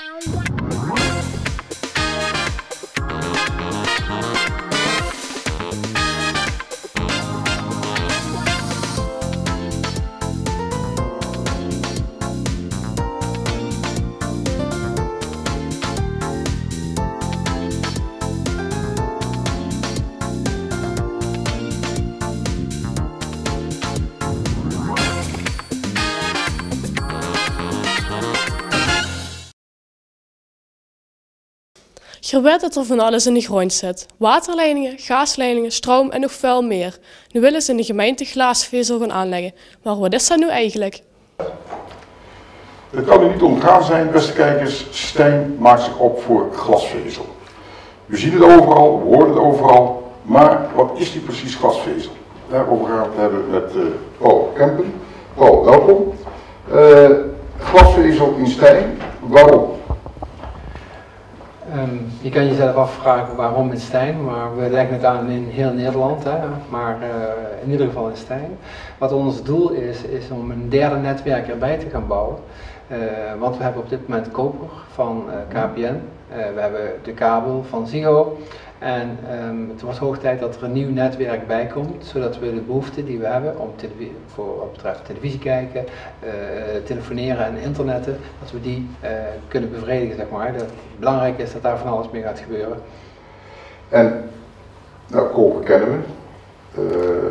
Je weet dat er van alles in de grond zit. Waterleidingen, gasleidingen, stroom en nog veel meer. Nu willen ze in de gemeente glasvezel gaan aanleggen. Maar wat is dat nu eigenlijk? Het kan er niet ontgaan zijn, beste kijkers, Stijn maakt zich op voor glasvezel. We zien het overal, we horen het overal, maar wat is die precies glasvezel? Daarover gaan we het hebben met Paul Kempen. Paul, welkom. Glasvezel in Stijn, waarom? Je kan jezelf afvragen waarom in Stijn, maar we leggen het aan in heel Nederland, hè? Maar in ieder geval in Stijn. Wat ons doel is om een derde netwerk erbij te gaan bouwen. Want we hebben op dit moment koper van KPN, we hebben de kabel van Ziggo en het wordt hoog tijd dat er een nieuw netwerk bij komt, zodat we de behoeften die we hebben om voor wat betreft televisie kijken, telefoneren en internetten, dat we die kunnen bevredigen, zeg maar. Belangrijk is dat daar van alles mee gaat gebeuren. En, nou, koper kennen we.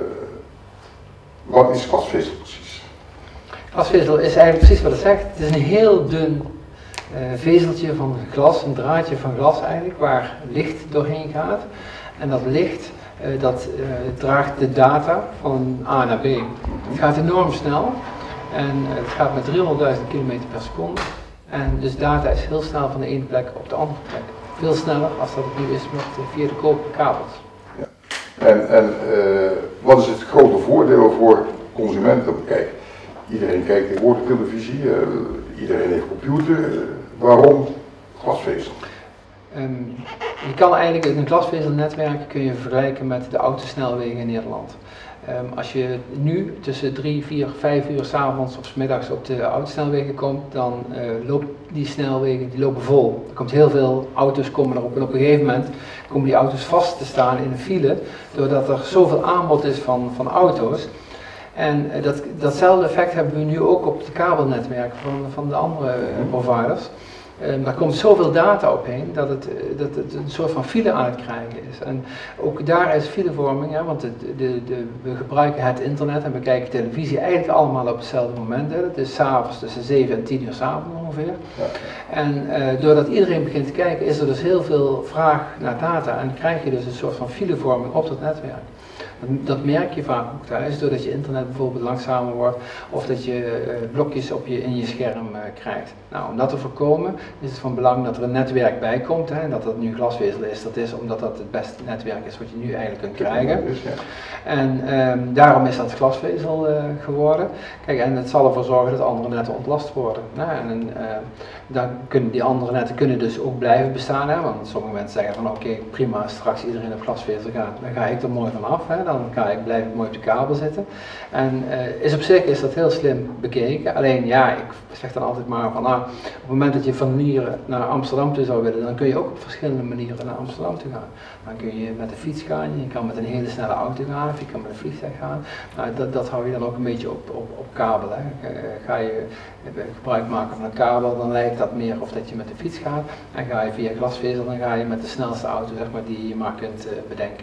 Wat is glasvezel precies? Glasvezel is eigenlijk precies wat het zegt. Het is een heel dun vezeltje van glas, een draadje van glas eigenlijk, waar licht doorheen gaat. En dat licht draagt de data van A naar B. Het gaat enorm snel en het gaat met 300.000 km per seconde. En dus data is heel snel van de ene plek op de andere plek. Veel sneller als dat het nu is via de koperen kabels. Ja. En wat is het grote voordeel voor consumenten? Kijk, iedereen kijkt tegenwoordig televisie, iedereen heeft computer. Waarom glasvezel? Je kan eigenlijk een glasvezelnetwerk kun je vergelijken met de autosnelwegen in Nederland. Als je nu tussen 3, 4, 5 uur 's avonds of 's middags op de autosnelwegen komt, dan lopen die snelwegen lopen vol. Er komt heel veel auto's komen erop en op een gegeven moment komen die auto's vast te staan in een file, doordat er zoveel aanbod is van auto's. En datzelfde effect hebben we nu ook op het kabelnetwerk van de andere providers. Daar komt zoveel data op heen dat het een soort van file aan het krijgen is. En ook daar is filevorming, hè, want we gebruiken het internet en we kijken televisie eigenlijk allemaal op hetzelfde moment. Hè. Dat is 's avonds tussen 7 en 10 uur 's avonds ongeveer. Ja. En doordat iedereen begint te kijken is er dus heel veel vraag naar data en krijg je dus een soort van filevorming op dat netwerk. Dat merk je vaak ook thuis, doordat je internet bijvoorbeeld langzamer wordt of dat je blokjes in je scherm krijgt. Nou, om dat te voorkomen is het van belang dat er een netwerk bij komt, hè, en dat dat nu glasvezel is. Dat is omdat dat het beste netwerk is wat je nu eigenlijk kunt krijgen. En daarom is dat glasvezel geworden. Kijk, en het zal ervoor zorgen dat andere netten ontlast worden. Nou, en dan kunnen die andere netten dus ook blijven bestaan, hè, want sommige mensen zeggen van oké, prima, als straks iedereen op glasvezel gaat, dan ga ik er mooi van af. Hè. Dan blijf ik mooi op de kabel zitten. En op zich is dat heel slim bekeken. Alleen ja, ik zeg dan altijd maar van op het moment dat je van hier naar Amsterdam toe zou willen, dan kun je ook op verschillende manieren naar Amsterdam toe gaan. Dan kun je met de fiets gaan, je kan met een hele snelle auto gaan, of je kan met een vliegtuig gaan. Nou, dat hou je dan ook een beetje op kabel. Hè. Ga je gebruik maken van een kabel, dan lijkt dat meer of dat je met de fiets gaat. En ga je via glasvezel, dan ga je met de snelste auto, zeg maar, die je maar kunt bedenken.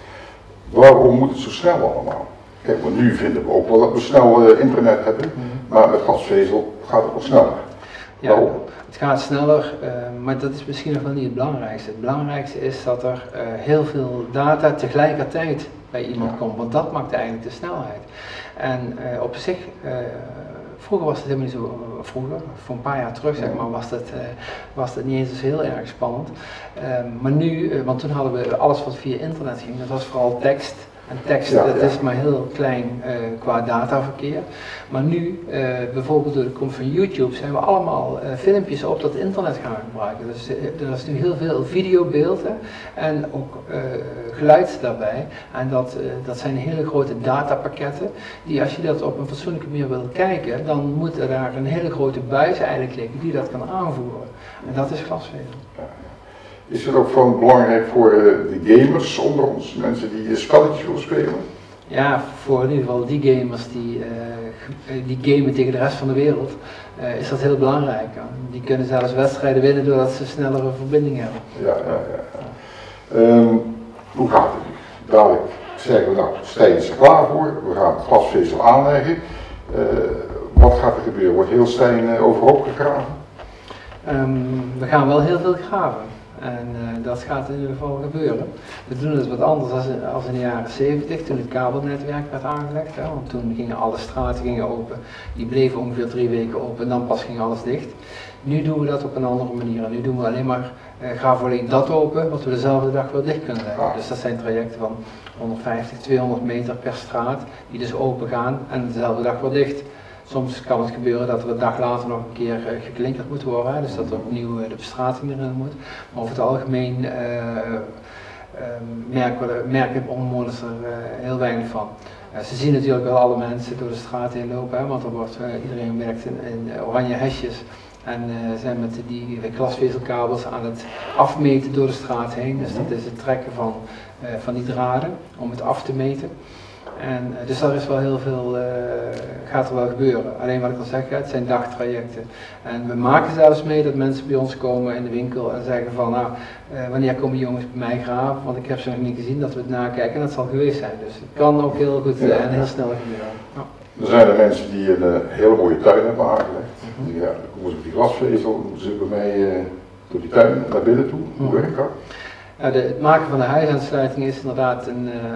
Waarom moet het zo snel allemaal? Kijk, want nu vinden we ook wel dat we snel internet hebben, maar met glasvezel gaat het nog sneller. Ja, waarom? Het gaat sneller, maar dat is misschien nog wel niet het belangrijkste. Het belangrijkste is dat er heel veel data tegelijkertijd bij iemand komt, want dat maakt eigenlijk de snelheid. En op zich, vroeger was het helemaal niet zo, voor een paar jaar terug zeg maar, was dat niet eens heel erg spannend. Maar nu, want toen hadden we alles wat via internet ging, dat was vooral tekst En tekst, dat is maar heel klein qua dataverkeer. Maar nu, bijvoorbeeld door de komst van YouTube, zijn we allemaal filmpjes op dat internet gaan gebruiken. Dus er is nu heel veel videobeeld en ook geluid daarbij. En dat zijn hele grote datapakketten, die als je dat op een fatsoenlijke manier wil kijken, dan moet er daar een hele grote buis eigenlijk liggen die dat kan aanvoeren. En dat is glasvezel. Is het ook van belangrijk voor de gamers onder ons, mensen die spelletjes willen spelen? Ja, voor in ieder geval die gamers die gamen tegen de rest van de wereld, is dat heel belangrijk. Die kunnen zelfs wedstrijden winnen doordat ze snellere verbinding hebben. Hoe gaat het nu? Dadelijk zeggen we, nou, Stijn is er klaar voor, we gaan glasvezel aanleggen. Wat gaat er gebeuren? Wordt heel Stijn overhoop gegraven? We gaan wel heel veel graven. En dat gaat in ieder geval gebeuren. We doen het wat anders als in de jaren 70, toen het kabelnetwerk werd aangelegd. Hè, want toen gingen alle straten open. Die bleven ongeveer 3 weken open en dan pas ging alles dicht. Nu doen we dat op een andere manier. En nu doen we alleen maar, graven alleen dat open wat we dezelfde dag weer dicht kunnen leggen. Dus dat zijn trajecten van 150, 200 meter per straat die dus open gaan en dezelfde dag weer dicht. Soms kan het gebeuren dat er een dag later nog een keer geklinkerd moet worden, hè, dus dat er opnieuw de bestrating erin moet. Maar over het algemeen merken omwoners er heel weinig van. Ze zien natuurlijk wel alle mensen door de straat heen lopen, hè, want iedereen werkt in oranje hesjes en zijn met die glasvezelkabels aan het afmeten door de straat heen. Dus dat is het trekken van die draden om het af te meten. En, dus daar is wel heel veel, gaat er wel gebeuren. Alleen wat ik al zeg, het zijn dagtrajecten. En we maken zelfs mee dat mensen bij ons komen in de winkel en zeggen van, nou, wanneer komen jongens bij mij graven, want ik heb ze nog niet gezien, dat we het nakijken en dat zal geweest zijn. Dus het kan ook heel goed en heel snel gebeuren. Ja. Er zijn er mensen die een hele mooie tuin hebben aangelegd. Ja, dan komen ze op die glasvezel, moeten ze bij mij door die tuin naar binnen toe. Hoe werkt dat? Ja, het maken van de huisaansluiting is inderdaad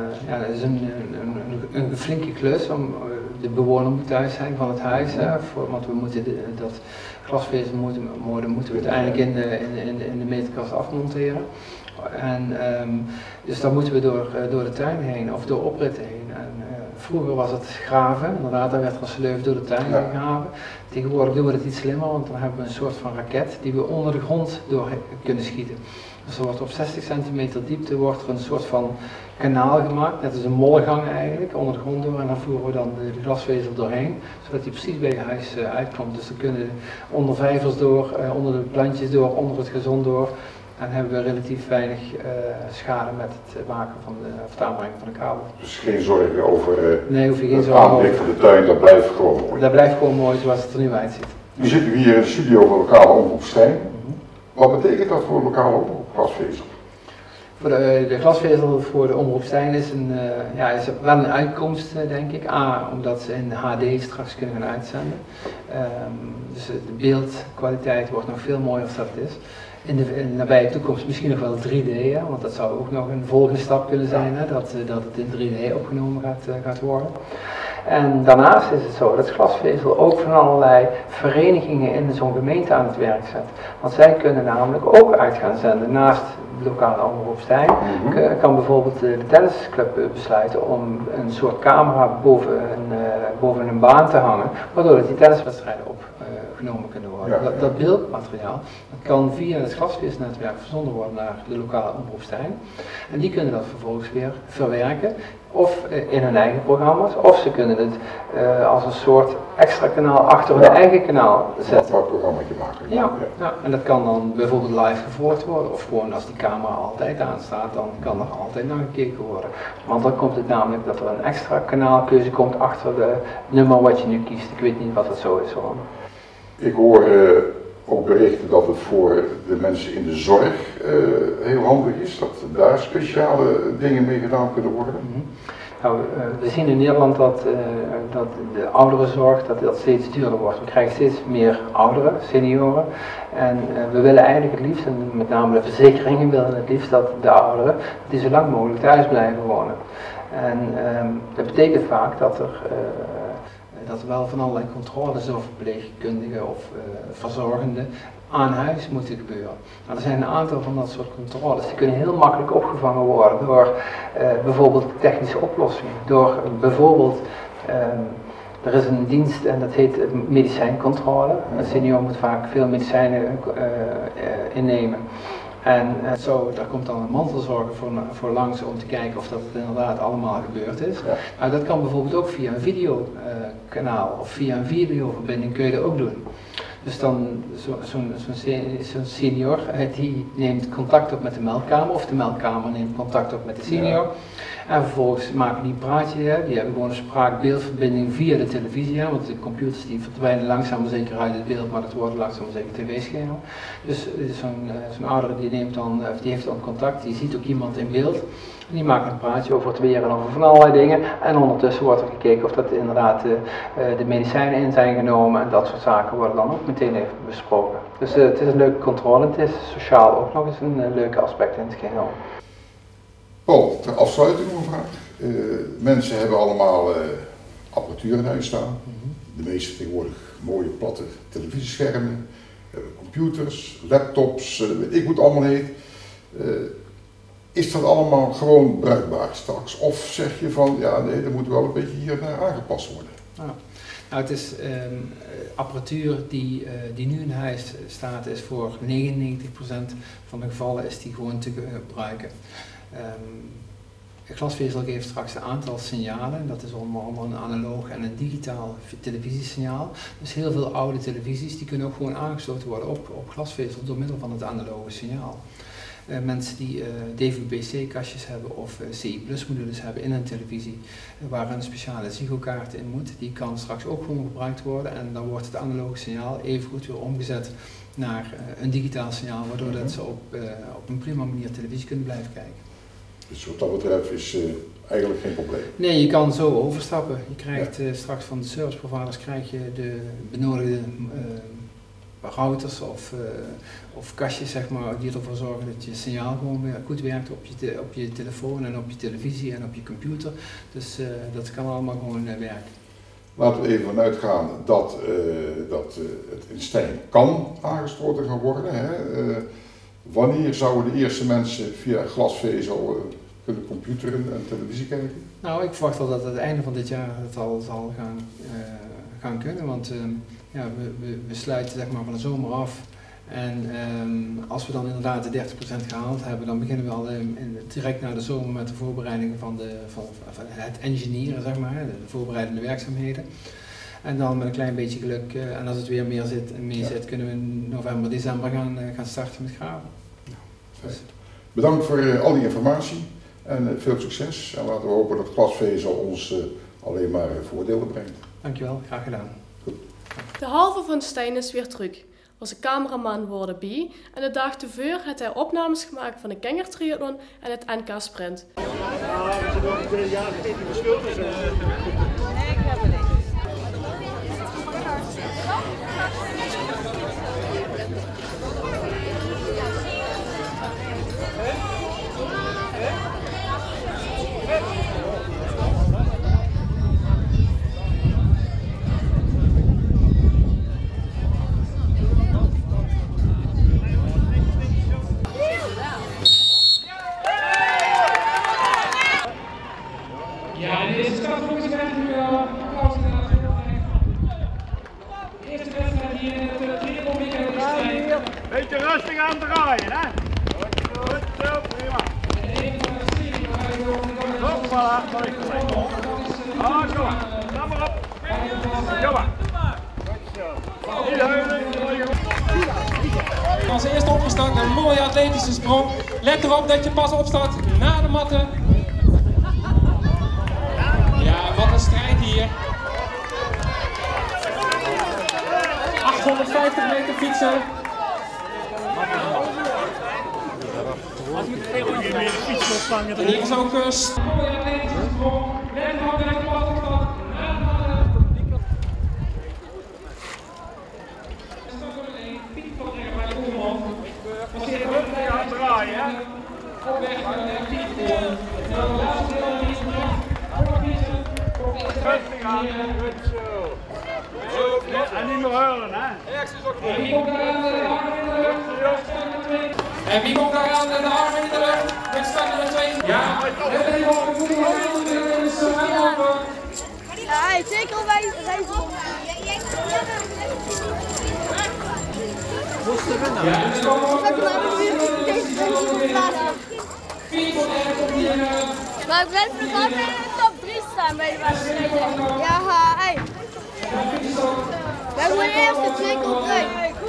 een flinke klus. De bewoner moet thuis zijn van het huis, want we moeten dat glasvezel moeten we uiteindelijk in de meterkast afmonteren. En, dus dan moeten we door de tuin heen of door opritten heen. En, vroeger was het graven, inderdaad, daar werd er een sleuf door de tuin gegraven. Tegenwoordig doen we het iets slimmer, want dan hebben we een soort van raket die we onder de grond door kunnen schieten. Dus er wordt op 60 centimeter diepte wordt er een soort van kanaal gemaakt, net als een mollegang eigenlijk, onder de grond door en dan voeren we dan de glasvezel doorheen, zodat die precies bij je huis uitkomt. Dus dan kunnen onder vijvers door, onder de plantjes door, onder het gazon door en hebben we relatief weinig schade met het maken van het aanbrengen van de kabel. Dus geen zorgen over hoef je geen het aanblik van de tuin, dat blijft gewoon mooi. Dat blijft gewoon mooi zoals het er nu uitziet. Nu zitten we hier in de studio van lokale omroep Stijn. Wat betekent dat voor lokale omroep glasvezel? Voor de glasvezel voor de omroep Stijn is wel een uitkomst, denk ik. Omdat ze in HD straks kunnen gaan uitzenden. Dus de beeldkwaliteit wordt nog veel mooier als dat het is. In de nabije toekomst misschien nog wel 3D, hè, want dat zou ook nog een volgende stap kunnen zijn, hè, dat het in 3D opgenomen gaat worden. En daarnaast is het zo dat glasvezel ook van allerlei verenigingen in zo'n gemeente aan het werk zet. Want zij kunnen namelijk ook uit gaan zenden. Naast de lokale omroep Stijn kan bijvoorbeeld de tennisclub besluiten om een soort camera boven een baan te hangen, waardoor die tenniswedstrijden opgenomen kunnen worden. Dat beeldmateriaal kan via het glasvezelnetwerk verzonden worden naar de lokale omroep Stijn. En die kunnen dat vervolgens weer verwerken. Of in hun eigen programma's, of ze kunnen het als een soort extra kanaal achter hun eigen kanaal zetten. Wat programmaatje maken. Ja, en dat kan dan bijvoorbeeld live gevolgd worden, of gewoon als die camera altijd aanstaat, dan kan er altijd naar gekeken worden. Want dan komt het namelijk dat er een extra kanaalkeuze komt achter de nummer wat je nu kiest. Ik weet niet wat het zo is hoor. Ik hoor ook berichten dat het voor de mensen in de zorg heel handig is, dat daar speciale dingen mee gedaan kunnen worden. Nou, we zien in Nederland dat de ouderenzorg dat steeds duurder wordt. We krijgen steeds meer ouderen, senioren. En we willen eigenlijk het liefst, en met name de verzekeringen willen het liefst dat de ouderen die zo lang mogelijk thuis blijven wonen. En dat betekent vaak dat dat er wel van allerlei controles door verpleegkundigen of verzorgenden aan huis moeten gebeuren. Nou, er zijn een aantal van dat soort controles, die kunnen heel makkelijk opgevangen worden door bijvoorbeeld technische oplossingen, door bijvoorbeeld er is een dienst en dat heet medicijncontrole. Een senior moet vaak veel medicijnen innemen. En daar komt dan een mantelzorger voor langs om te kijken of dat inderdaad allemaal gebeurd is. Ja. Nou, dat kan bijvoorbeeld ook via een videokanaal of via een videoverbinding kun je dat ook doen. Dus dan zo'n senior die neemt contact op met de meldkamer of de meldkamer neemt contact op met de senior. Ja. En vervolgens maken die een praatje, die hebben gewoon een spraak-beeldverbinding via de televisie, want de computers die verdwijnen langzaam maar zeker uit het beeld, maar dat wordt langzaam maar zeker tv-schermen. Dus zo'n oudere die heeft dan contact, die ziet ook iemand in beeld. En die maakt een praatje over het weer en over van allerlei dingen. En ondertussen wordt er gekeken of dat inderdaad de medicijnen in zijn genomen en dat soort zaken worden dan ook meteen even besproken. Dus het is een leuke controle en het is sociaal ook nog eens een leuke aspect in het geheel. Paul, ter afsluiting nog een vraag. Mensen hebben allemaal apparatuur in huis staan. De meeste tegenwoordig mooie platte televisieschermen, computers, laptops, weet ik hoe het allemaal heet. Is dat allemaal gewoon bruikbaar straks? Of zeg je van, ja nee, er moet wel een beetje hier naar aangepast worden? Nou, het is apparatuur die nu in huis staat, is voor 99% van de gevallen is die gewoon te gebruiken. Glasvezel geeft straks een aantal signalen, dat is onder andere een analoog en een digitaal televisiesignaal. Dus heel veel oude televisies die kunnen ook gewoon aangesloten worden op glasvezel door middel van het analoge signaal. Mensen die DVB-C-kastjes hebben of CI-modules hebben in hun televisie, waar een speciale Ziggo-kaart in moet, die kan straks ook gewoon gebruikt worden en dan wordt het analoge signaal evengoed weer omgezet naar een digitaal signaal, waardoor dat ze op een prima manier televisie kunnen blijven kijken. Dus wat dat betreft is eigenlijk geen probleem? Nee, je kan zo overstappen. Je krijgt straks van de service providers krijg je de benodigde routers of kastjes, zeg maar, die ervoor zorgen dat je signaal gewoon weer goed werkt op je telefoon en op je televisie en op je computer. Dus dat kan allemaal gewoon werken. Laten we even vanuit gaan dat het in Stijn kan aangesloten gaan worden. Hè? Wanneer zouden de eerste mensen via glasvezel kunnen computeren en televisie kijken? Nou, ik verwacht al dat het einde van dit jaar het al zal gaan kunnen, want we sluiten zeg maar van de zomer af. En als we dan inderdaad de 30% gehaald hebben, dan beginnen we al direct na de zomer met de voorbereidingen van het engineeren, zeg maar, de voorbereidende werkzaamheden. En dan met een klein beetje geluk, en als het weer meer zit, kunnen we in november, december gaan starten met graven. Dus. Bedankt voor al die informatie en veel succes. En laten we hopen dat glasvezel ons alleen maar voordelen brengt. Dankjewel, graag gedaan. Goed. De halve van Stijn is weer terug. Onze cameraman wordt bij en de dag tevoren heeft hij opnames gemaakt van de Kenger Triathlon en het NK Sprint. Ja, we zijn nog 2 jaar niet beschuldigd. Nee, ik heb het niet. Ja, in deze stad volgens mij nu applaus inderdaad. De eerste wedstrijd hier in het triathlonweekend is Stijn. Beetje rustig aan het draaien, hè? Goed, zo, prima. En een van de serie waar je door Hoppa, dat is gelijk. Kom maar op. Kom maar. Goed zo. Niet huilen. Als eerste opgestart, een mooie atletische sprong. Let erop dat je pas opstart na de matten. Ja, wat een strijd hier. 850 meter fietsen. En hier is ook een mooie atletische sprong. Let erop dat je pas opstart na de matten. Gaan draaien, hè? Op weg naar de fietsvoer. De laatste deel is Rustig aan, goed zo. vullen, hè? En wie komt daar aan de armen in de lucht? En wie komt daar aan de armen in de lucht? Met start nummer 2. Ja, let even op, ik moet hem ook doen. Dus wij lopen. Ja, zeker al wij zijn. Ja, dus komen we ook maar ik ben nog altijd in de top 3 staan bij de wedstrijden. Ja, hey. Wij moeten eerst de 2 keer terug.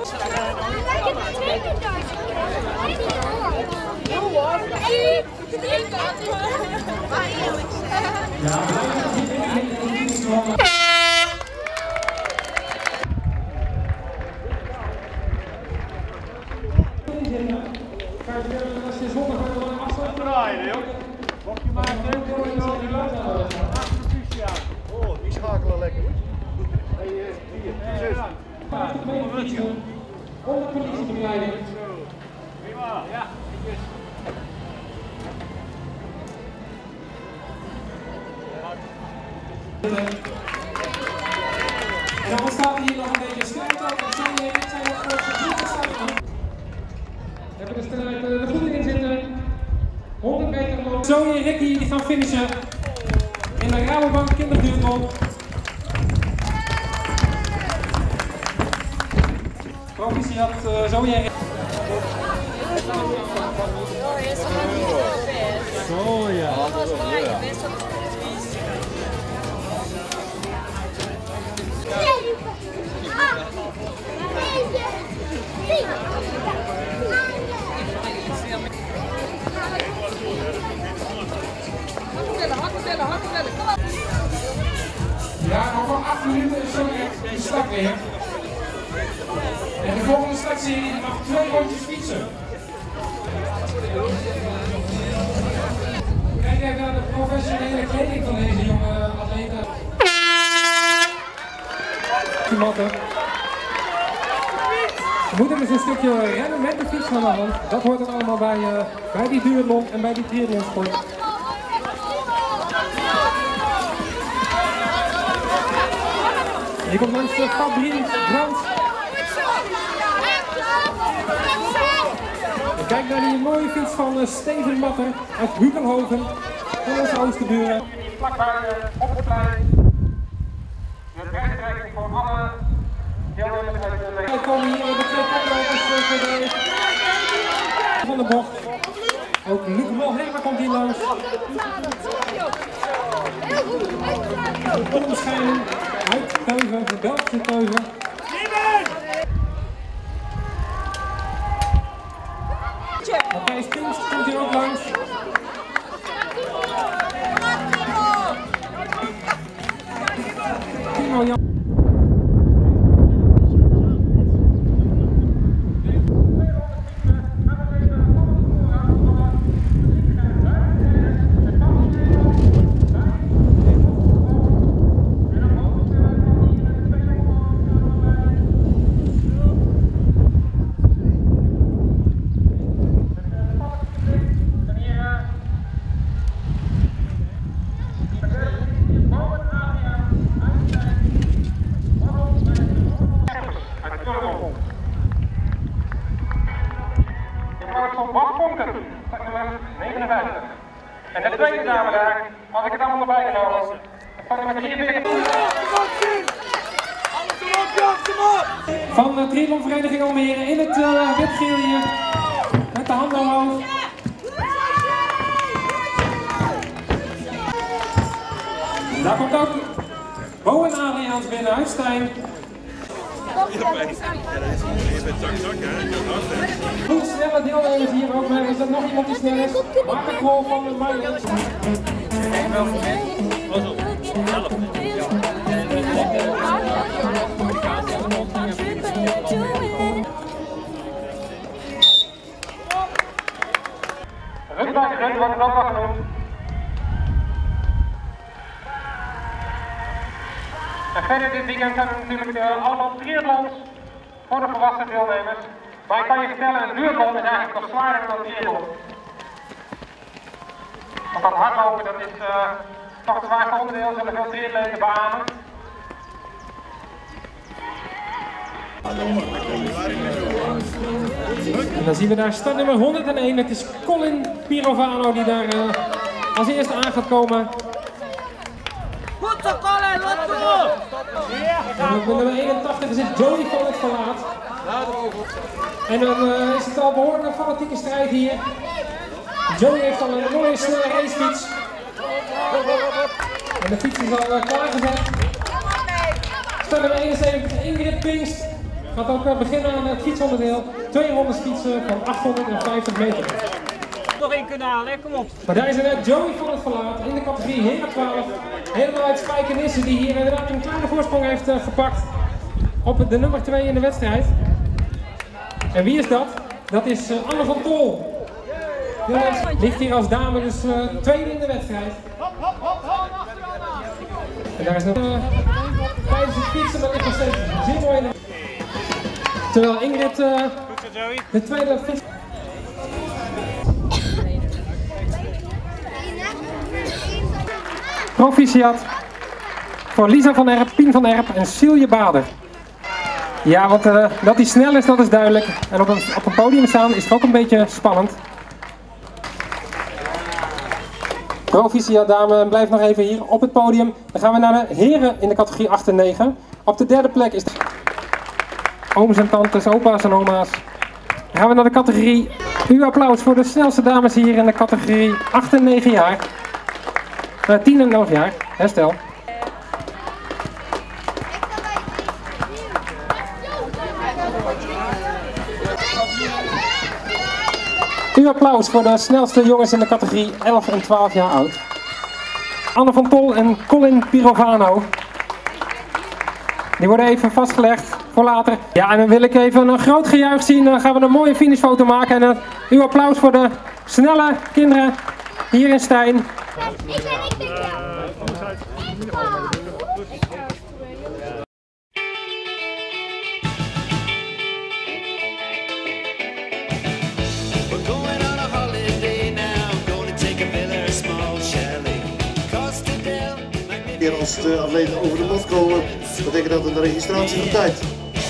Draaien, joh. Mocht je maar oh, die schakelen lekker. Hier, 6. Onder politiebegeleiding. Prima. Ja. En dan staat hier nog een beetje strijd over. Dit zijn nog voor de we hebben de strijd er goed in zitten. 100 meter lopen. Zoe en Ricky die gaan finishen in de Rabobank kinderduurloop. Proficiat Zoe en Ricky. Zo ja. Ja, nog wel 8 minuten is zo de start weer. En de volgende startserie mag 2 rondjes fietsen. Kijk even naar de professionele kleding van deze jonge atleten. We moeten dus een stukje rennen met de fiets van de hand. Dat hoort er allemaal bij die duurloop en bij die triathlonsport. Hier komt langs Fabrien Brands. Kijk naar die mooie fiets van Steven Matter uit Hukelhoven van onze Oosterburen. Vlakbij op het plein. De bergtrekking voor alle deelnemers uit de weg. We komen hier in de twee koplopers van de bocht. Ook Luc Molhermer komt hier langs. Onderscheiding uit Teuven, de Belgische Teuven. Matthijs Pinkst komt hier ook langs. Timo Jan. Wat Vonken, 59. En de tweede dame daar, had ik het allemaal erbij genomen. Van de triathlonvereniging Almere in het wit-geel hier, met de handen omhoog. Daar komt ook Bo en Adriaans binnen uit Stijn. Goed snelle deelnemers hier ook, maar is er nog iemand die snel is? Maak een rol van de Mayans. Rugbuigren wordt het ook wel genoemd. En verder dit weekend hebben we natuurlijk allemaal triathlons voor de volwassen deelnemers. Maar ik kan je vertellen, een duurloop is eigenlijk nog zwaarder dan een triathlon. Want dat hardlopen, dat is toch het zwaarste onderdeel, zullen veel triatleten beamen. En dan zien we daar startnummer 101. Het is Colin Pirovano die daar als eerste aan gaat komen. Goed zo, Colin, wat toe! En op nummer 81 is het Joey van het Verlaat. En dan is het al behoorlijk een fanatieke strijd hier. Joey heeft al een mooie snelle racefiets. En de fiets is al klaargezet. Startnummer 71 Ingrid Pinkst gaat ook beginnen aan het fietsonderdeel. 2 rondes fietsen van 850 meter. Nog één kunnen halen, kom op. Maar daar is inderdaad Joey van het Verlaat in de categorie Heren 12. Helemaal uit Spijkenisse die hier inderdaad een kleine voorsprong heeft gepakt op de nummer 2 in de wedstrijd. En wie is dat? Dat is Anne van Tol. Die ligt hier als dame dus tweede in de wedstrijd. En daar is nog tijdens het fietsen, maar ligt nog steeds zeer mooi in de... Terwijl Ingrid de tweede fiets... Proficiat voor Lisa van Erp, Pien van Erp en Silje Bader. Ja, want dat hij snel is, dat is duidelijk. En op een podium staan is ook een beetje spannend. Proficiat dame, blijf nog even hier op het podium. Dan gaan we naar de heren in de categorie 8 en 9. Op de derde plek is ooms en tantes, opa's en oma's. Dan gaan we naar de categorie. Uw applaus voor de snelste dames hier in de categorie 8 en 9 jaar. 10 en 11 jaar, herstel. Uw applaus voor de snelste jongens in de categorie 11 en 12 jaar oud. Anne van Tol en Colin Pirovano. Die worden even vastgelegd voor later. Ja, en dan wil ik even een groot gejuich zien. Dan gaan we een mooie finishfoto maken. En uw applaus voor de snelle kinderen hier in Stein. Ik denk ja. Als de atleten over de bot komen, betekent dat een registratie van tijd.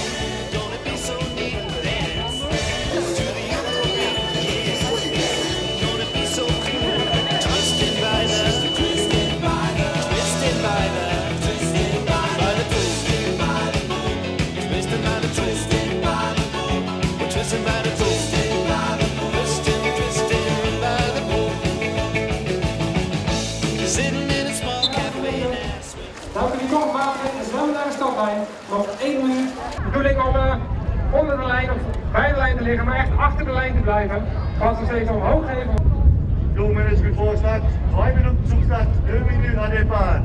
Nog 1 minuut. De bedoeling om onder de lijn of bij de lijn te liggen, maar echt achter de lijn te blijven. Als we steeds omhoog geven. Doelmanagement voor start. 2 minuten zum Start. 2 minuten aan de baan.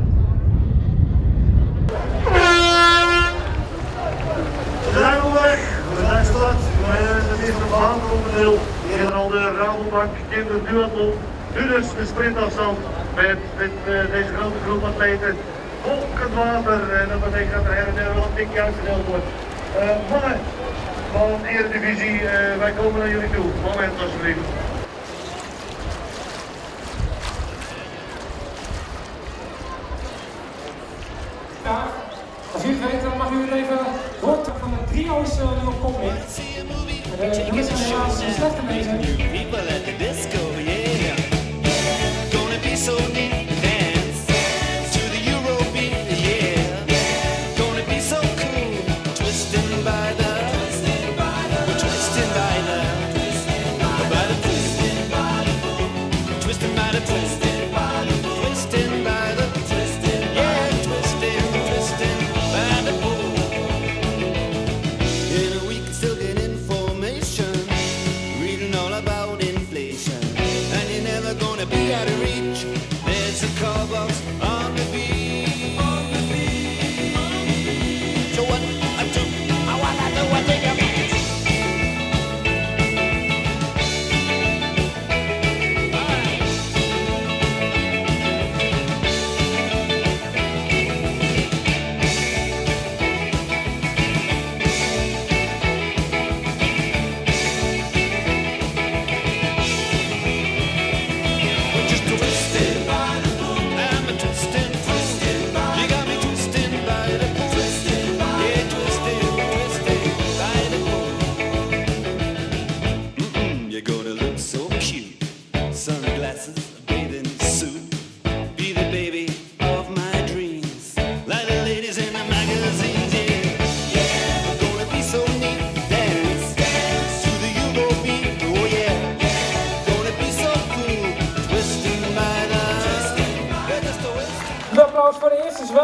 We zijn onderweg. We zijn start. Het is een behandelonderdeel. Hier al de Rabobank kinderduathlon. Nu dus de sprintafstand met deze grote groep atleten. Volkend water, en dat betekent dat er her en der wel een tikje uitgedeeld wordt. Mannen van Eredivisie, wij komen naar jullie toe. Moment alsjeblieft. Ja, als u het weet, dan mag u het even horen van de trio's die op kop ligt. De jongens zijn helaas slecht geweest. Still get information, reading all about inflation.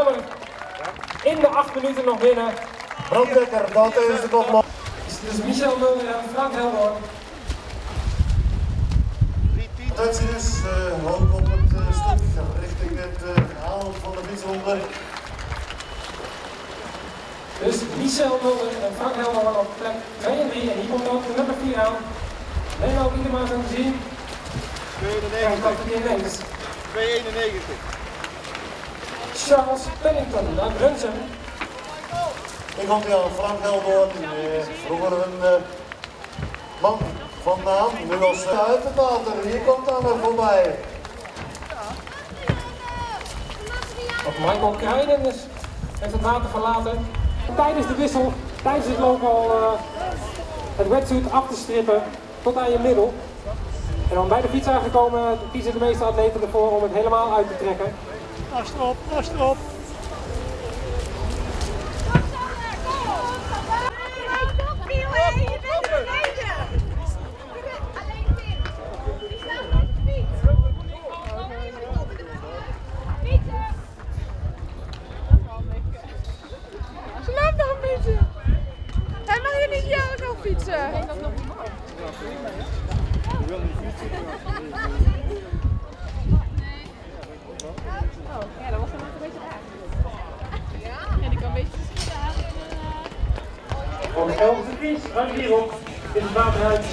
Hamer in de 8 minuten nog winnen. Brandwekker, dat is de kopman. Dus Michel Mulder en Frank Helder. Dat is ook op het stuk richting het halen van de fietsronde. Dus Michel Mulder en Frank Helder op plek 2 en 3 en hier komt ook de nummer 4 aan. Leno Iedema zijn gezien. 2,91. 2,91. Charles Pennington uit Brunsum. Hier komt hij aan, Frank Heldoorn. Vroeger een man van naam, nu als uit het water. Hier komt dan er voorbij. Of Michael Krijnen dus heeft het water verlaten. Tijdens de wissel, tijdens het lopen al het wetsuit af te strippen tot aan je middel. En dan bij de fiets aangekomen kiezen de meeste atleten ervoor om het helemaal uit te trekken. Achterop, achterop. Slaap nog een beetje. Hij mag hier niet jou nog fietsen. Ja, dat was dan ook een beetje raar. Ja, die kan een beetje schudden. Van de 11e fiets, ruim hierop, is het water uit.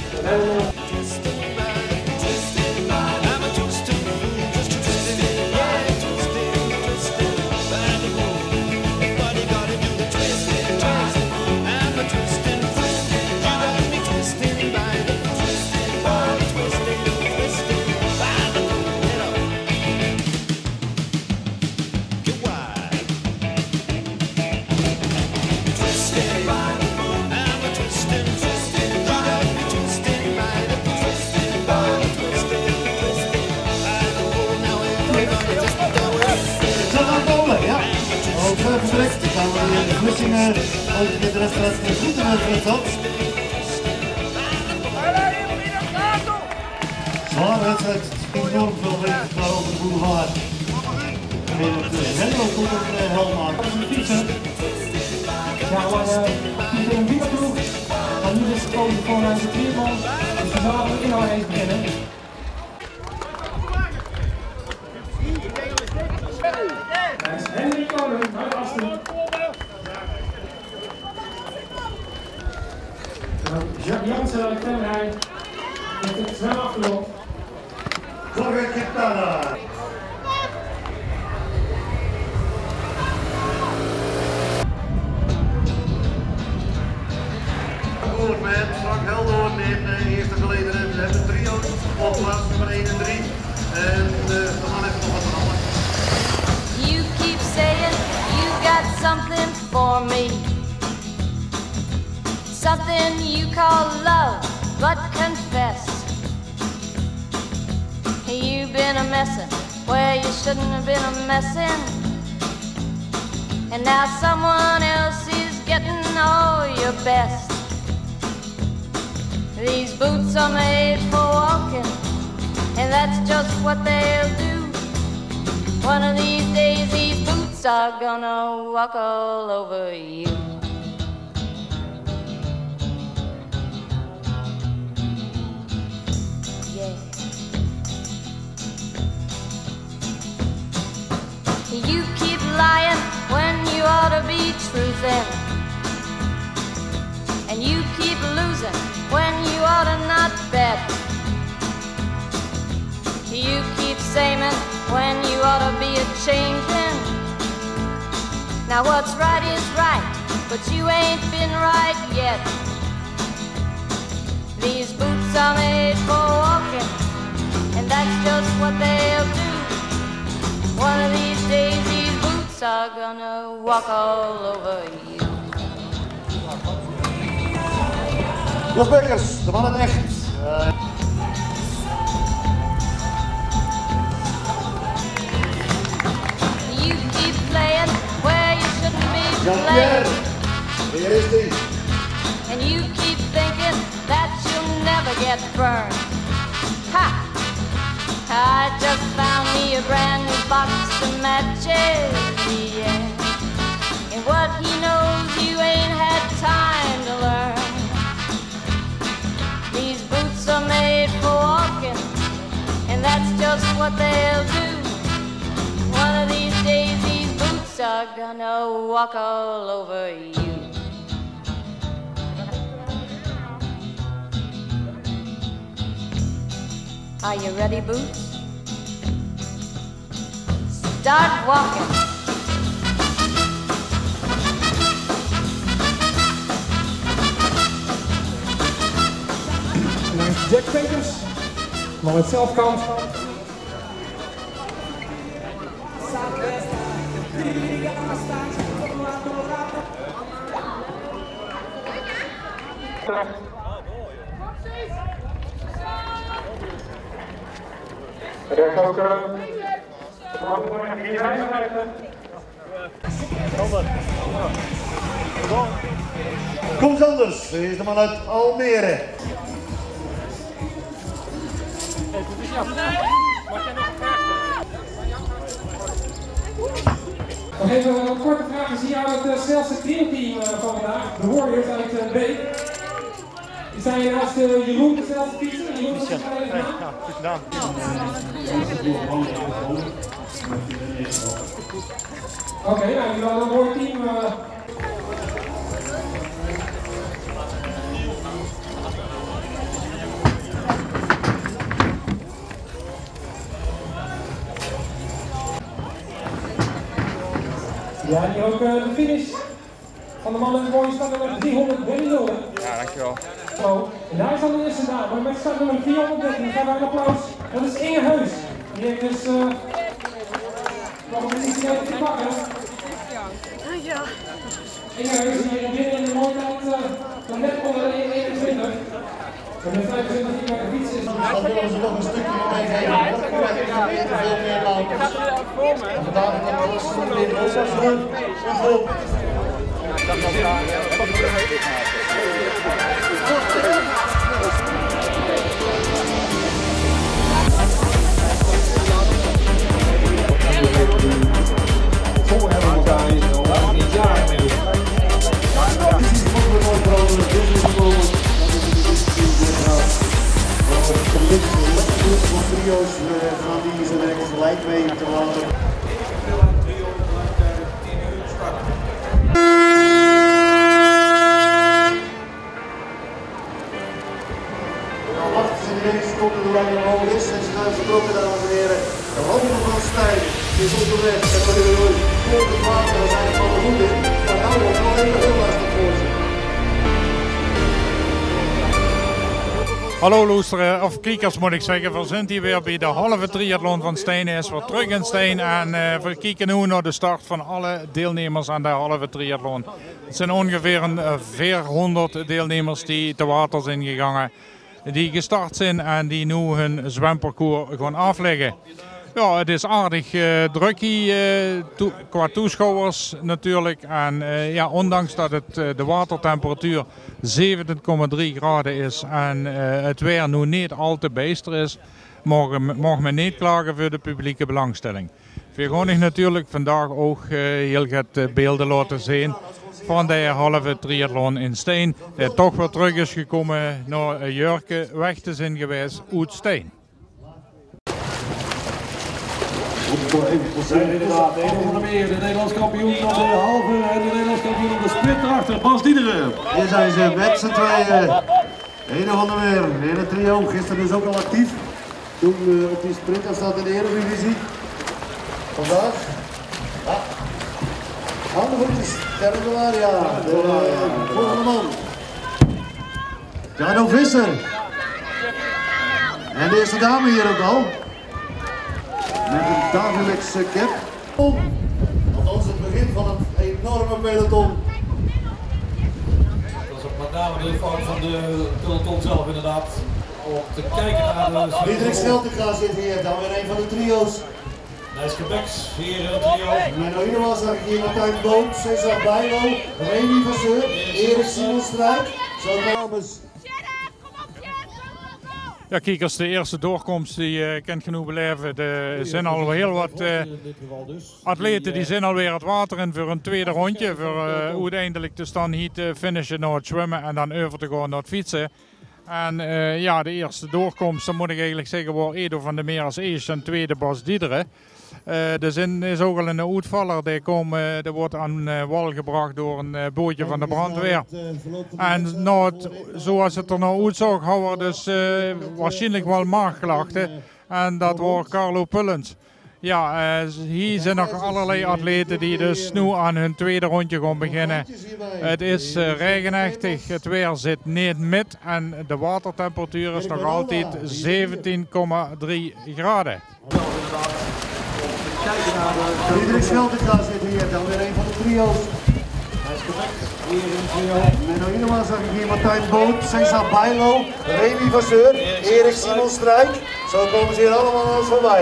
Vertrekt, dan gaan we in de Vlissingen ook met de rest goed in het zat. Zware wedstrijd, enorm veel wegen daar over de boulevard. En het Venlo komt op de helm aan. Ja, maar die in een wielerploeg gaan nu dus gekozen voor de triathlon. Dus we zullen we in al eens beginnen. Dat is Henry Koning uit Asten. Jacques Jansen uit Venray heeft het snel afgelopen. Jorge Quintana. Goed met Frank Heldoorn in de eerste gelederen. We hebben trio's op plaats nummer 1 en 3. En de man heeft nog wat veranderd. You keep saying you got something for me. Something you call love, but confess. You've been a messin' where you shouldn't have been a messin'. And now someone else is getting all your best. These boots are made for walking, and that's just what they'll do. One of these days these boots are gonna walk all over you. Yeah. You keep lying when you ought to be truthin'. And you keep losing when you ought to not bet. You keep saying when you ought to be a-changin'. Now what's right is right, but you ain't been right yet. These boots are made for walking, and that's just what they'll do. One of these days these boots are gonna walk all over you. Jos Bekkers, de man het echt. You keep playing where you shouldn't be Jean-Pierre, playing. hier is die. And you keep thinking that you'll never get burned. Ha! I just found me a brand new box of matches. yeah. And what he knows you ain't had time to learn. These boots are made for walking, and that's just what they'll do. One of these days these boots are gonna walk all over you. Are you ready, Boots? Start walking. En dan is Jack Peters, maar met zelfkant. Kom Sanders, hij is de man uit Almere. Nog even een korte vraag. Is hier het snelste trio-team van vandaag, de Warriors uit B. Zijn je naast Jeroen de snelste fietser? Jeroen, wat is het even Ja, goed gedaan. Oké, nou, jullie hadden een mooi team. Ja, en hier ook de finish van de man met de mooie startnummer 300. Ja, dankjewel. Zo, en daar is dan de eerste dame met startnummer 413. Dan gaan wij een applaus. Dat is Inge Heus. Die heeft dus nog een beetje te pakken. Ja. Inge Heus die binnen in de mooie tijd van net onder de 21. En de 25 die bij de fiets is. Dan willen ze nog een stukje meegeven. Veel meer lopers. En vandaag kan alles weer op. Sommigen hebben elkaar niet jaren mee. Trio's van die ze werken gelijk mee te laten. Tot de lange hoog is en ze gaan vertrokken, dames en heren. De Hoge van Stijn is onderweg en we hebben voor het water, we zijn er van de goed in. Maar nou wordt nog even heel lastig voor ze. Hallo luisteren, of kijkers moet ik zeggen, we zijn hier weer bij de halve triathlon van Steen is weer terug in Steen en we kijken nu naar de start van alle deelnemers aan de halve triathlon. Het zijn ongeveer 400 deelnemers die te water zijn gegaan, die gestart zijn en die nu hun zwemparcours gaan afleggen. Ja, het is aardig druk hier qua toeschouwers natuurlijk. En ja, ondanks dat het de watertemperatuur 17,3 graden is en het weer nu niet al te bijster is, mag men niet klagen voor de publieke belangstelling. We gaan natuurlijk vandaag ook heel wat beelden laten zien van de halve triathlon in Steen. Die toch weer terug is gekomen naar Jurke weg te zijn geweest uit Steen. Zijn inderdaad de ene van de meer, de Nederlands kampioen van de halve en de Nederlands kampioen van de sprint erachter, Bas Diederen. Hier zijn ze met z'n tweeën. Ene van de meer, de hele trio, gisteren dus ook al actief. Toen op die sprintafstand in de Eredivisie. Vandaag, ja. Handen voetjes, Terrelaria, de volgende man. Jano Visser. En de eerste dame hier ook al. Met een dagelijkse cap. Althans het begin van een enorme peloton. Dat is ook met name de fout van de peloton zelf inderdaad. Om te kijken naar de... Diederik Scheltinga zit hier, dan weer een van de trio's. Nijske Beks, hier in het trio. Menno Inewas, zag ik hier Martijn Boot, Cesar Bijlo, Remy Vasseur, Erik Simon Strijk. Zo dames. Ja, kijk, als de eerste doorkomst die kent genoeg beleven. Er zijn al heel wat atleten die zijn alweer het water in voor een tweede rondje. Voor uiteindelijk dus dan hier te finishen naar het zwemmen en dan over te gaan naar het fietsen. En ja, de eerste doorkomst, dan moet ik eigenlijk zeggen, wordt Edo van der Meer als eerste en tweede Bas Diederen. Er is ook al een uitvaller, die wordt aan wal gebracht door een bootje van de brandweer. En zoals het er nou uitzag, hadden we dus waarschijnlijk wel maagklachten. En dat wordt Carlo Pullens. Ja, hier zijn nog allerlei atleten die dus nu aan hun tweede rondje gaan beginnen. Het is regenachtig, het weer zit niet met en de watertemperatuur is nog altijd 17,3 graden. Diederik Scheltinga zit hier, dan weer een van de trio's. Hij is correct, hier in het trio. Menno Inema zag ik hier, Martijn Boot, Cesar Bijlo, Remy Vasseur, Erik Simon Strijk. Zo komen ze hier allemaal aan ons voorbij.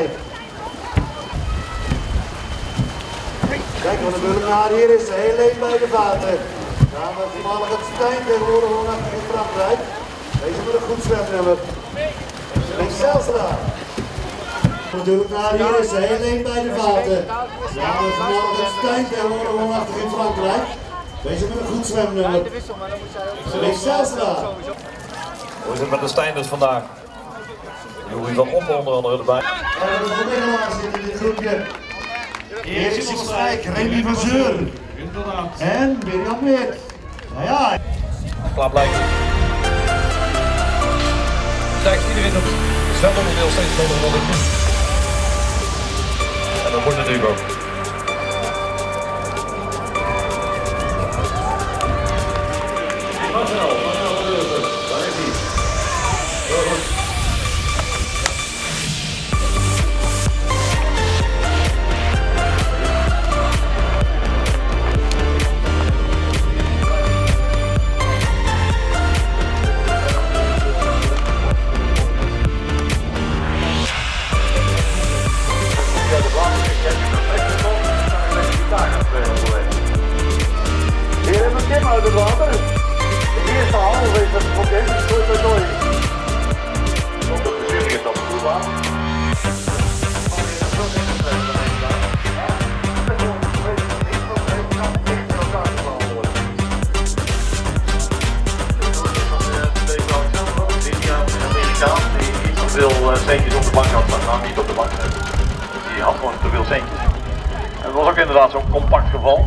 Kijk wat de burgenaar hier is, heel leeg bij de vaten. Ja, maar voormalig het Stijn tegenwoordig gewoon achter in Frankrijk. Deze met een goed zwemnummer. Rick Zijlstra. Natuurlijk naar hier is heel leeg bij de vaten. Ja, maar voormalig het Stijn tegenwoordig gewoon achter in Frankrijk. Deze met een goed zwemnummer. Rick Zijlstra. Hoe is het met de Stijners vandaag? Joey van Oppen onder andere erbij. En de Vermingelaar zit in dit groepje. Erik Simon Strijk, Remy Vasseur. En Mirjam Weert. Nou ja. Klaar blijven. Kijk, iedereen op het zwemonderdeel steeds onder wat ik doe. En dat moet natuurlijk ook. Daar is hij. Heel goed. Hier hebben we Kim uit het water. De eerste halve is het probleem, dus goed met nooit. Op de plezier is dat goed waar. Die iets te veel centjes op de bank had, nou niet op de bank. Die had gewoon te veel centjes. En dat was ook inderdaad zo'n compact geval.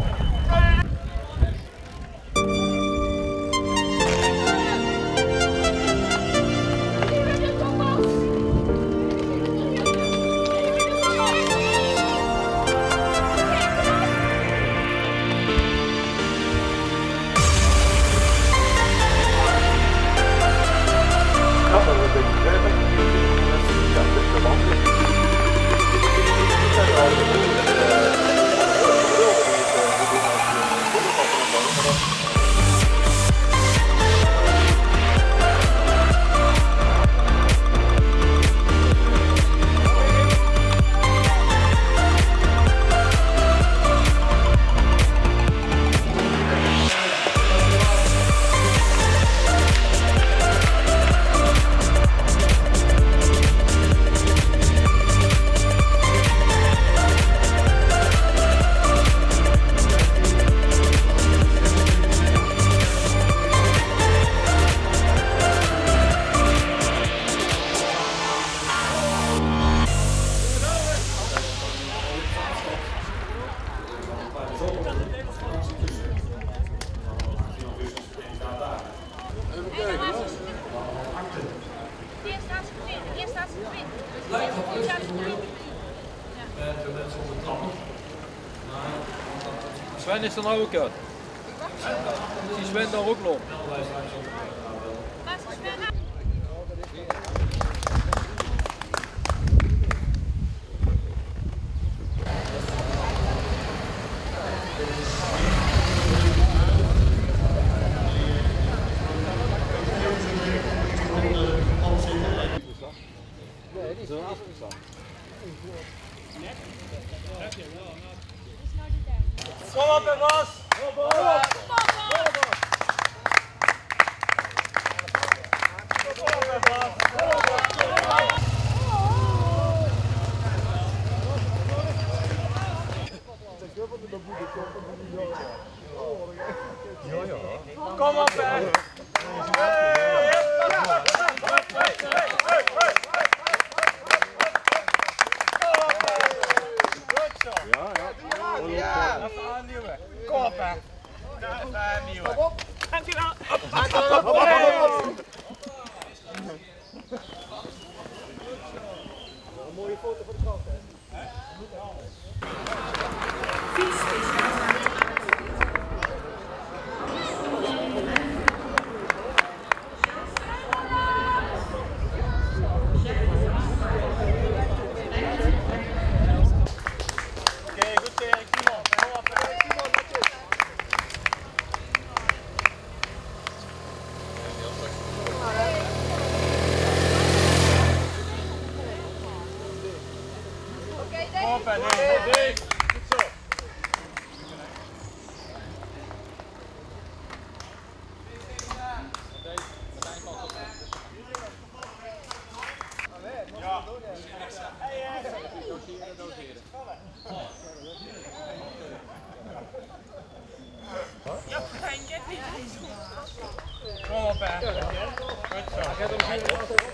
Sven is er nou ook uit. Die Sven daar ook nog. Nee, die is er afgestaan. Kom op, Bas! Kom op! Kom op, Bas! Kom op, hè. Even aannieuwen. Kom op. Dankjewel. Een mooie foto voor de krant, hè? Kom op, hè. Goed zo.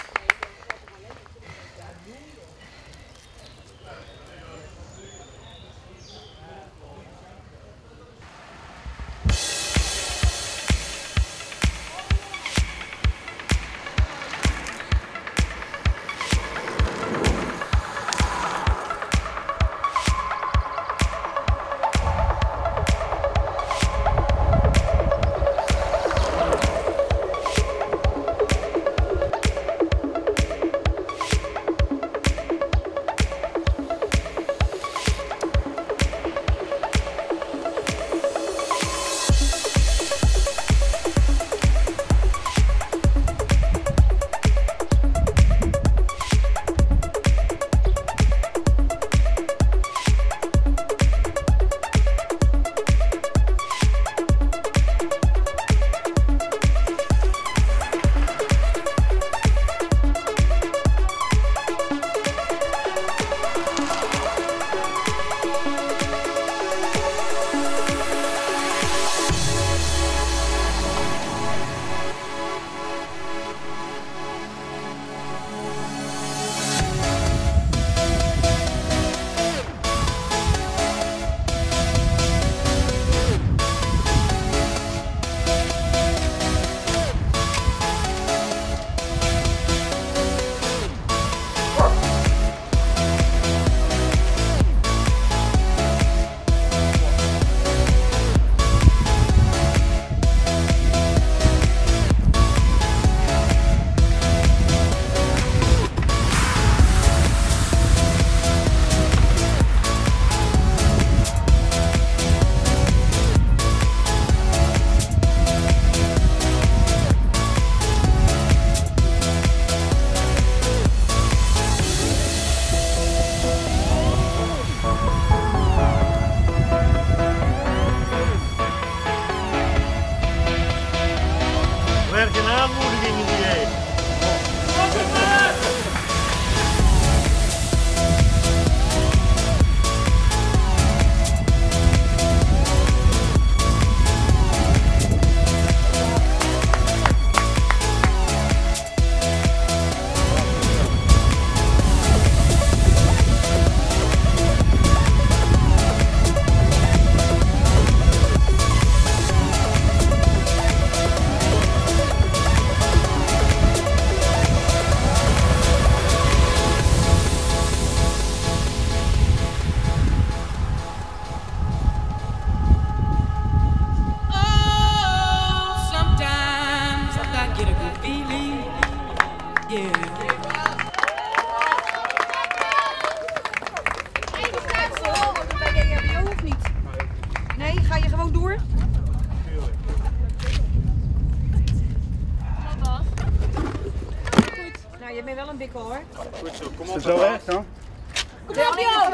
Je bent wel een bikkel hoor. Goed zo, kom op. Is het zo echt dan? Kom op joh!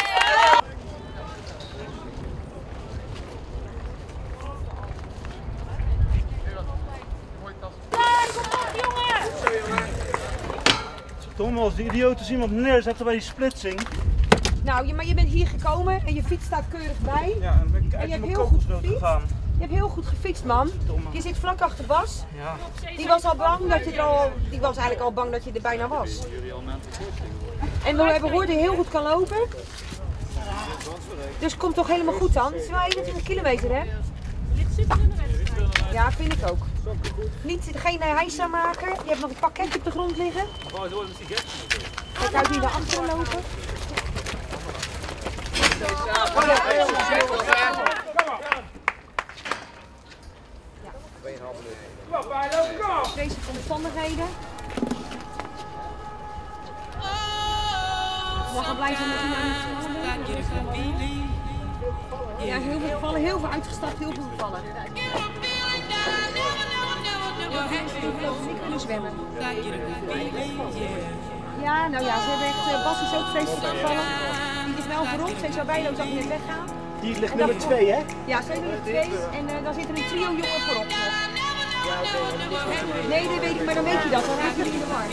Tom, als die idioot iemand neerzetten bij die splitsing. Nou, maar je bent hier gekomen en je fiets staat keurig bij. Ja, en dan ben ik uit mijn kokosnoot gegaan. Je hebt heel goed gefietst, man. Je zit vlak achter Bas. Die was al bang dat je die was eigenlijk al bang dat je er bijna was. En we hebben gehoord dat je heel goed kan lopen. Dus komt toch helemaal goed dan. Het is wel 21 kilometer, hè? Ja, vind ik ook. Geen heisa maken. Je hebt nog een pakketje op de grond liggen. Kijk uit wie naar achteren lopen. Deze omstandigheden. We gaan blijven met ja, heel veel gevallen, heel veel uitgestapt, heel veel gevallen. Zwemmen. Ja, nou ja, ze hebben echt, Bas is ook vreselijk gevallen. Die is wel voorop, ze zou bijna ook net weggaan. Die ligt nummer 2, hè? Ja, ze nummer 2 en dan zit er een trio jongen voorop nog. Nee, dat weet ik, maar dan weet je dat, dan raak je in de war.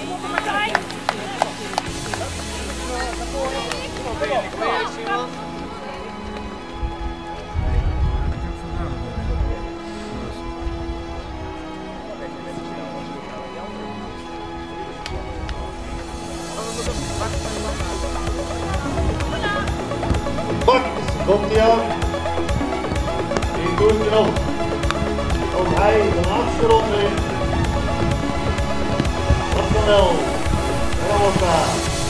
Bak, komt hij aan. Die doet hij nog. Komt hij de laatste ronde in. Wat dan wel. Helemaal.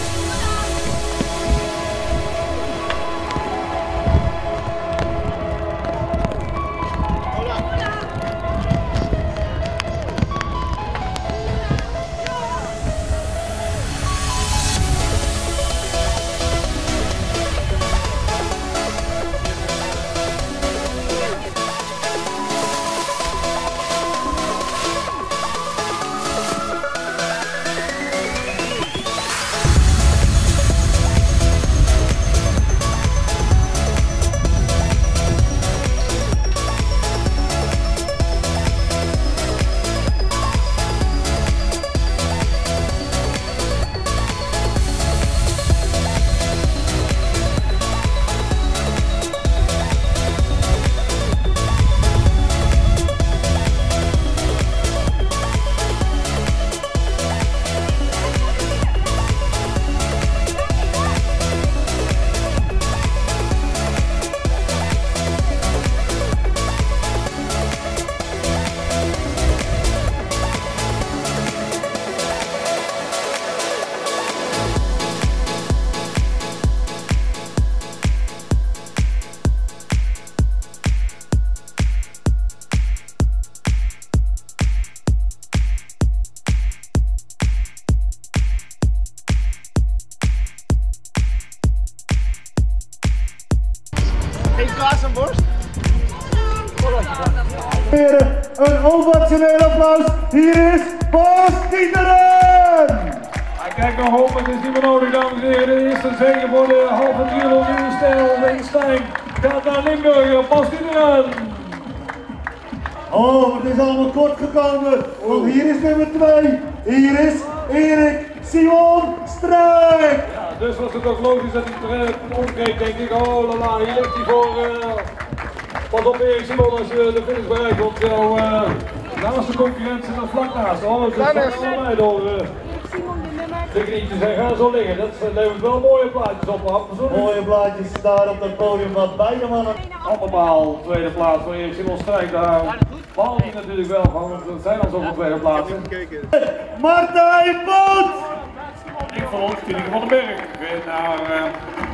Een ovationeel applaus. Hier is Bas Tieneren! Kijk nog op, het is niet meer nodig, dames en heren. De eerste zege voor de halve triathlon in stijl. Weenstein gaat naar Limburg. Bas Tieneren! Oh, het is allemaal kort gekomen. Want hier is nummer 2. Hier is Erik Simon Struik. Ja, dus was het ook logisch dat hij omkeek, denk ik. Oh lala, hier ligt hij voor. Pas op Erik Simon als je de finish bereikt, want jouw naast de concurrent zit er vlak naast. Oh, het is allebei door de knietjes en gaan zo liggen. Dat levert wel mooie plaatjes op. Mooie plaatjes daar op het podium van beide mannen. Allemaal tweede plaats voor Erik Simon Struik. Daar baal je natuurlijk wel van, want het zijn al zoveel tweede plaatsen. Martijn Boot! Ik volg Tineke van den Berg naar...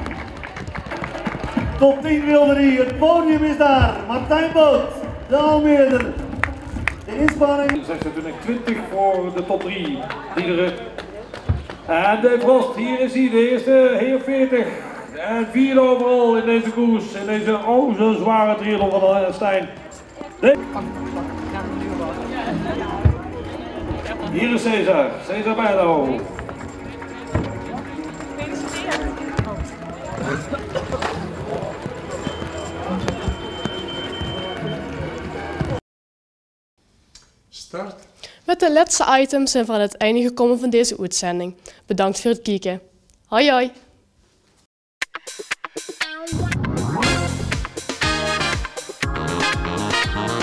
Top 10 wilderie, het podium is daar. Martijn Boot, de Almeerder. De inspanning. 26-20 voor de top 3 liederen. En de Frost, hier is hij, de eerste heer 40. En vierde overal in deze koers, in deze zo zware triathlon van Stijn. Hier is Cesar Bijlo. Start. Met de laatste items zijn we aan het einde gekomen van deze uitzending. Bedankt voor het kijken. Hoi hoi! Bye.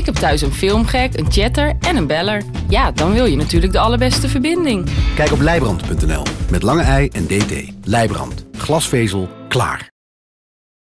heb thuis een filmgek, een chatter en een beller. Ja, dan wil je natuurlijk de allerbeste verbinding. Kijk op Leibrand.nl met lange ei en dt. Leibrand. Glasvezel, klaar.